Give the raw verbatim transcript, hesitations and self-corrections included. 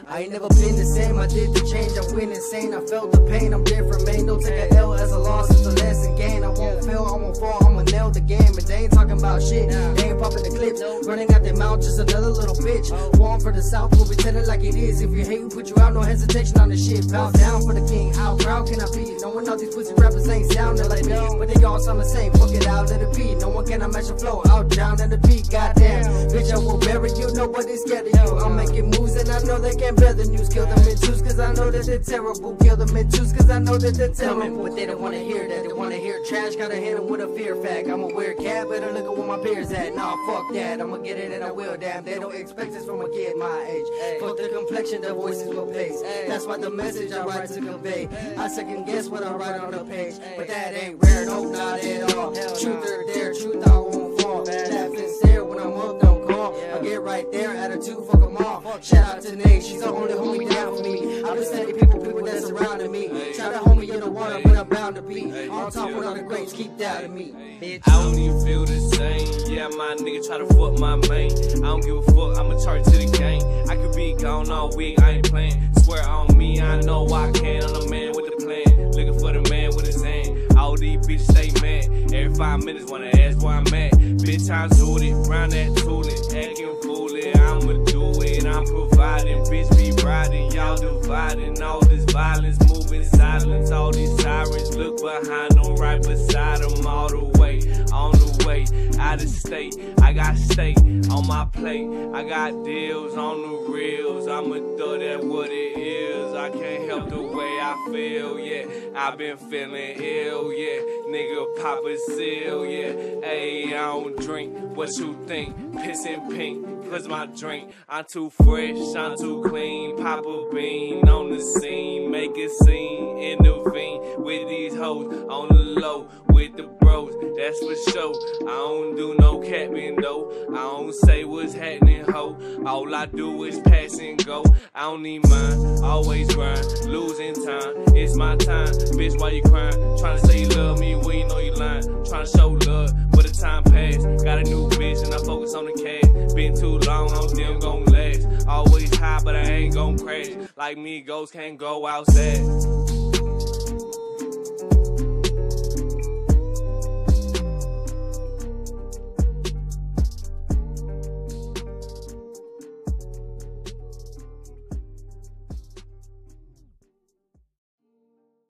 I ain't never been the same, I did the change, I went insane, I felt the pain, I'm different, man. Don't take a L as a loss, it's a lesson gained. I won't fail, I won't fall, I'ma nail the game. But they ain't talking about shit, they ain't popping the clips, running out their mouth, just another little bitch. Born for the South, we'll pretend it like it is. If you hate, we put you out, no hesitation on the shit. Bow down for the king, how proud can I be? No one knows these pussy rappers ain't sounding like me, but they all sound the same, fuck it out, let it be. No one can match the flow, out down in the beat, goddamn. Bitch, I will bury you, nobody's scared of you. I'm making moves and I know they can't bear the news. Kill them in twos cause I know that they're terrible. Kill them in twos cause I know that they're terrible. But they don't wanna hear that, they wanna hear trash. Gotta hit them with a fear fact. I'm a weird cat, better look at where my peers at. Nah, fuck that, I'ma get it and I will, damn. They don't expect this from a kid my age. Fuck the complexion, the voices will face. That's why the message I write to convey. I second guess what I write on the page, but that ain't rare, no, not at all. Truth or dare, truth I won't fall. Laugh and stare when I'm up, don't call. I get right there, attitude, fuck them all. Shout out to Nate, she's the only homie down for me. I've been steady people, people that surrounding me. Try to hold me in the water, but I'm bound to be on top with all the greats, keep that to me, bitch. I don't even feel the same. Yeah, my nigga try to fuck my main. I don't give a fuck, I'ma charge to the game. I could be gone all week, I ain't playing. Swear on me, I know I can. I'm the man with the plan, looking for the man with his hand. All these bitches stay mad. Every five minutes wanna ask where I'm at. Bitch, I zooted, round that toolet, acting foolish. I'ma do it, I'm providing. Bitch be riding, y'all dividing. All this violence, moving silence. All these sirens, look behind them, right beside them. All the way, on the way, out of state. I got steak on my plate. I got deals on the reels. I'ma throw that what it is. I can't help the way I feel, yeah. I've been feeling ill, yeah. Nigga pop a seal, yeah. Ayy, I don't drink. What you think? Piss and pink, cause my drink. I'm too fresh, I'm too clean. Pop a bean on the scene, make a scene, intervene with these hoes on the low, with the bros, that's for sure. I don't do no capping though, I don't say what's happening, ho. All I do is pass and go. I don't need mine, always grind, losing time. It's my time, bitch. Why you crying? Tryna say you love me when you know you lying. Tryna show love, but the time passed. Got a new bitch and I focus on the cash. Been too long, I'm still gon' last. Always high, but I ain't gon' crash. Like me, ghosts can't go outside.